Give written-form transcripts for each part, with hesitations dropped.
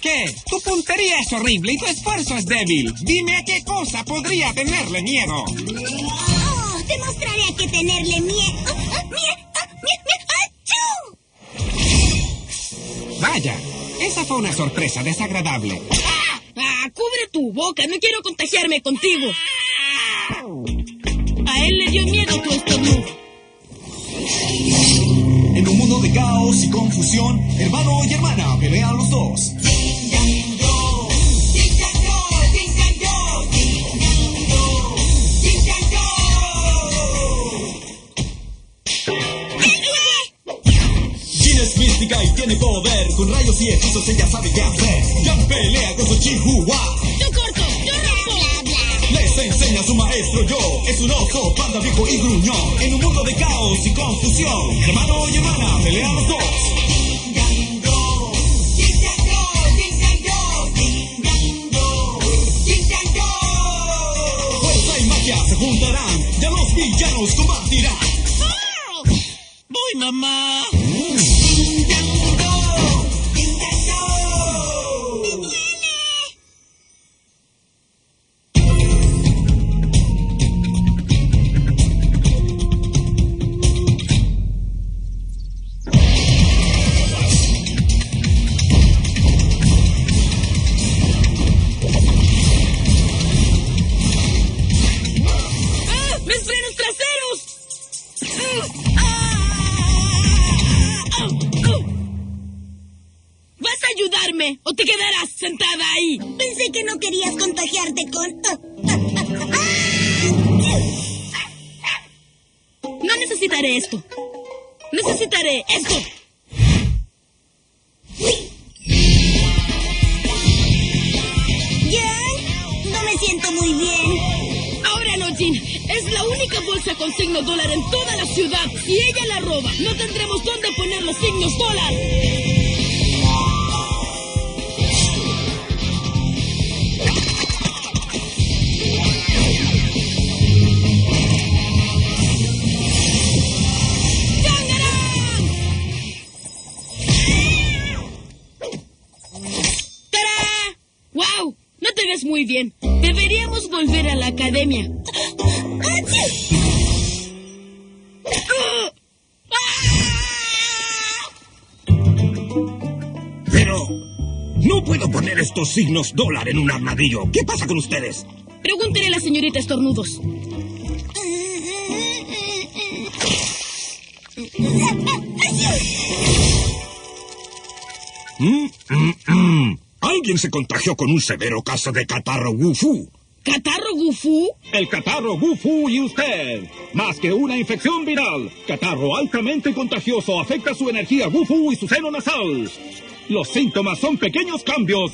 qué? Tu puntería es horrible y tu esfuerzo es débil. Dime a qué cosa podría tenerle miedo. Oh, demostraré a qué tenerle miedo. Vaya, esa fue una sorpresa desagradable. Cubre tu boca, no quiero contagiarme contigo. A él le dio miedo tu estornudo. En un mundo de caos y confusión, hermano y hermana pelean los dos. Jean es mística y tiene poder, con rayos y hechizos ella sabe qué hacer. Jan pelea con su chihuahua. Yo corto, yo rompo. Les enseña su maestro Yo, es un oso, panda viejo y gruñón. En un mundo de caos y confusión, hermano y hermana pelean los dos. Fuerza y magia se juntarán, ya los villanos combatirán. Voy, mamá. ¡Mis frenos traseros! ¿Vas a ayudarme o te quedarás sentada ahí? Pensé que no querías contagiarte con... No necesitaré esto. Necesitaré esto. Jan, no me siento muy bien. Ahora no, Jean. Es la única bolsa con signo dólar en toda la ciudad. Si ella la roba, no tendremos dónde poner los signos dólar. ¡Tarán! ¡Wow! No te ves muy bien. Deberíamos volver a la academia. Pero no puedo poner estos signos dólar en un armadillo. ¿Qué pasa con ustedes? Pregúntele a la señorita Estornudos. Alguien se contagió con un severo caso de catarro Wu-Fu. ¿Catarro Gufú? El catarro Wu-Fu y usted. Más que una infección viral, catarro altamente contagioso afecta su energía Wu-Fu y su seno nasal. Los síntomas son pequeños cambios.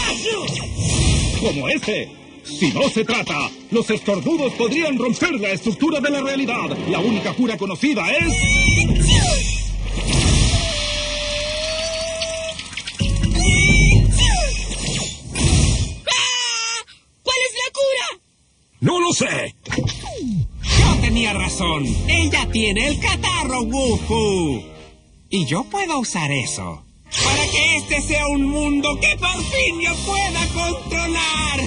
Como este. Si no se trata, los estornudos podrían romper la estructura de la realidad. La única cura conocida es... ¡No lo sé! Yo tenía razón. Ella tiene el catarro Wu-Fu. Y yo puedo usar eso para que este sea un mundo que por fin yo pueda controlar.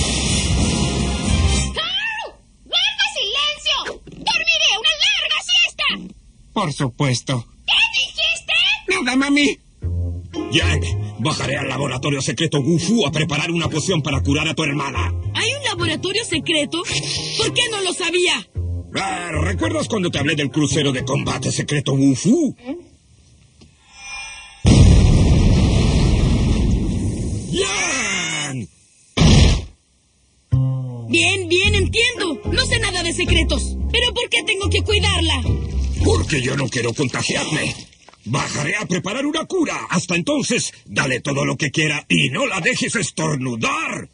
¡Carl! ¡Guarda silencio! ¡Dormiré una larga siesta! Por supuesto. ¿Qué dijiste? Nada, mami. Yang, bajaré al laboratorio secreto Wu-Fu a preparar una poción para curar a tu hermana. ¿Hay un laboratorio secreto? ¿Por qué no lo sabía? ¿Recuerdas cuando te hablé del crucero de combate secreto Wu-Fu? ¡Yang! Bien, entiendo. No sé nada de secretos. ¿Pero por qué tengo que cuidarla? Porque yo no quiero contagiarme. Bajaré a preparar una cura. Hasta entonces, dale todo lo que quiera y no la dejes estornudar.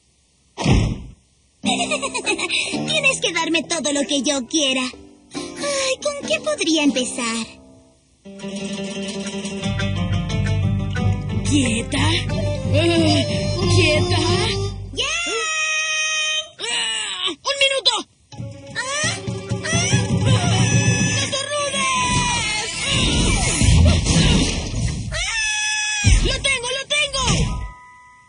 Tienes que darme todo lo que yo quiera. Ay, ¿con qué podría empezar? ¿Quieta? ¿Quieta? ¡Ya! ¡Un minuto! ¡Lo tengo!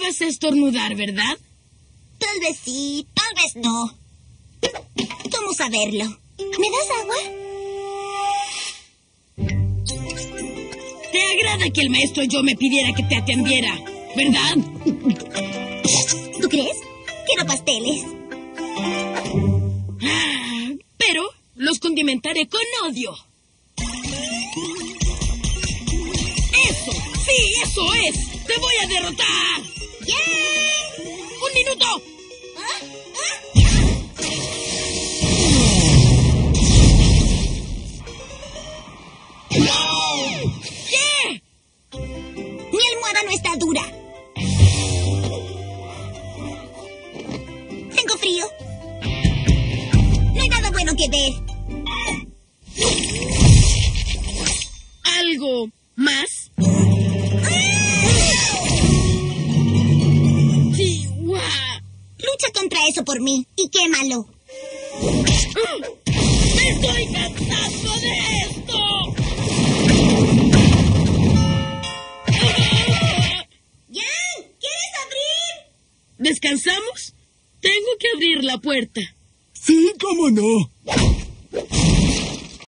vas a estornudar, ¿verdad? Tal vez sí, tal vez no. ¿Cómo saberlo? ¿Me das agua? Te agrada que el maestro yo me pidiera que te atendiera, ¿verdad? ¿Tú crees? Quiero pasteles. Pero los condimentaré con odio. ¡Eso! ¡Sí, eso es! ¡Te voy a derrotar! ¡Yay! ¡Un minuto! ¿Qué? Mi almohada no está dura. Tengo frío. No hay nada bueno que ver. ¿Algo más? Chihuahua. Lucha contra eso por mí y quémalo. ¡Me estoy cansando de esto! ¡Jan! ¿Quieres abrir? ¿Descansamos? Tengo que abrir la puerta. Sí, cómo no.